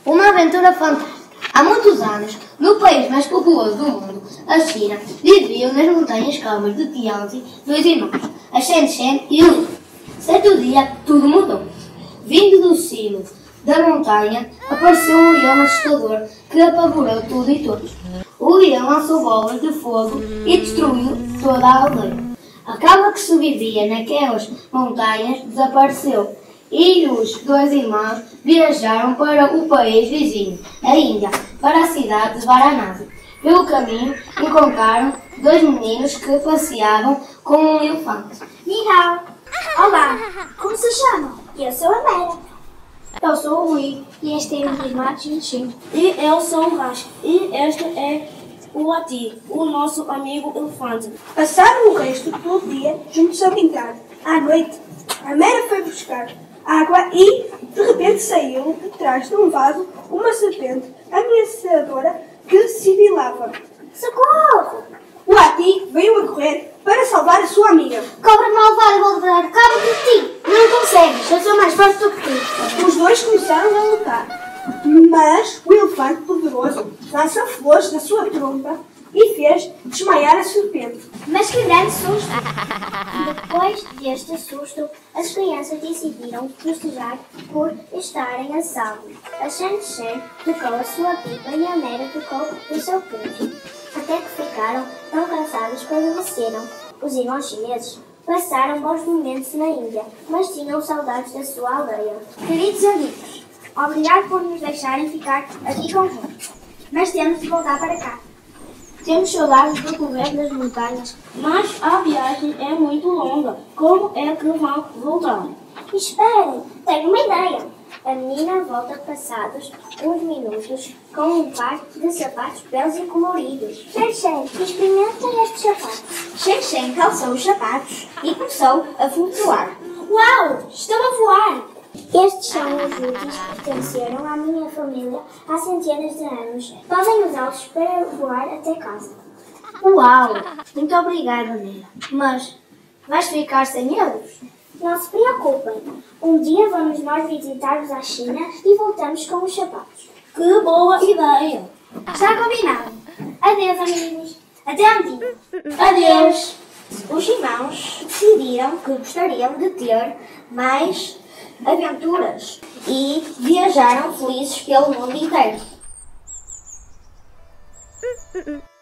Uma aventura fantástica. Há muitos anos, no país mais populoso do mundo, a China, viviam nas montanhas calmas de Tianzi dois irmãos, a Shen Shen e o Li. Certo dia, tudo mudou. Vindo do cimo da montanha, apareceu um leão assustador que apavorou tudo e todos. O leão lançou bolas de fogo e destruiu toda a aldeia. A cabra que se vivia naquelas montanhas desapareceu. E os dois irmãos viajaram para o país vizinho, a Índia, para a cidade de Varanasi. Pelo caminho, encontraram dois meninos que passeavam com um elefante. Ni hao! Olá! Como se chamam? Eu sou a Mera. Eu sou o Li. E este é o irmão Chin. E eu sou o Rash. E este é o Ati, o nosso amigo elefante. Passaram o resto do dia juntos a brincar. À noite, a Mera foi buscar água e, de repente, saiu de trás de um vaso uma serpente ameaçadora que sibilava. Socorro! O Ati veio a correr para salvar a sua amiga. Cobra malvada, vou dar cabo de ti! Não consegues, eu sou mais forte do que tu. Os dois começaram a lutar, mas o elefante poderoso lançou flores da sua trompa e fez desmaiar a serpente. Mas que grande susto! Depois deste susto, as crianças decidiram festejar por estarem a salvo. A Shen Shen tocou a sua pipa e a Mera tocou o seu pinche, até que ficaram tão cansados que adormeceram. Os irmãos chineses passaram bons momentos na Índia, mas tinham saudades da sua aldeia. Queridos amigos, obrigado por nos deixarem ficar aqui convosco, mas temos de voltar para cá. Temos saudades de correr nas montanhas, mas a viagem é muito longa. Como é que vão voltar? Esperem, tenho uma ideia. A menina volta passados uns minutos com um par de sapatos belos e coloridos. Shen Shen, experimenta estes sapatos. Shen Shen calçou os sapatos e começou a flutuar. Uau, estou a voar! Estes são os úteis que pertenceram à minha família há centenas de anos. Podem usá-los para voar até casa. Uau! Muito obrigada, Mera. Mas vais ficar sem eles? Não se preocupem. Um dia vamos nós visitar-vos à China e voltamos com os sapatos. Que boa ideia! Está combinado. Adeus, amigos. Até um dia. Adeus! Os irmãos decidiram que gostariam de ter mais aventuras e viajaram felizes pelo mundo inteiro.